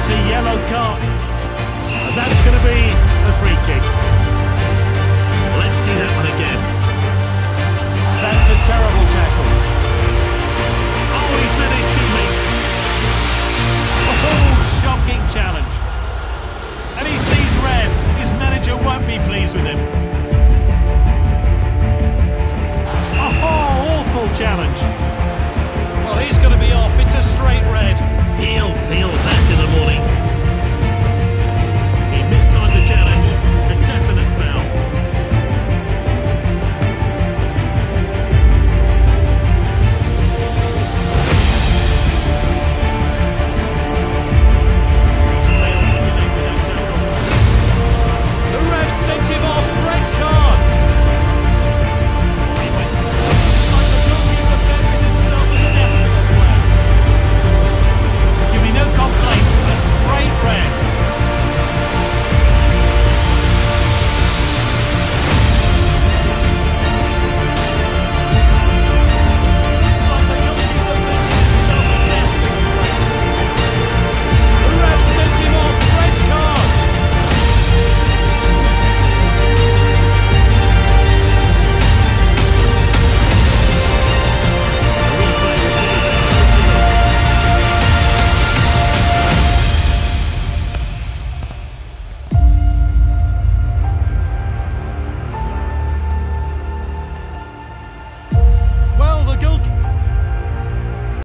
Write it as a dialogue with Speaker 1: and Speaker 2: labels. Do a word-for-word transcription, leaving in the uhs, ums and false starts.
Speaker 1: That's a yellow card. And that's going to be a free kick.
Speaker 2: Let's see that one again.
Speaker 1: That's a terrible tackle. Oh, he's managed to make. Oh, shocking challenge. And he sees red. His manager won't be pleased with him. Oh, awful challenge. Well, he's going to be off. It's a straight red.
Speaker 2: He'll feel that in the morning.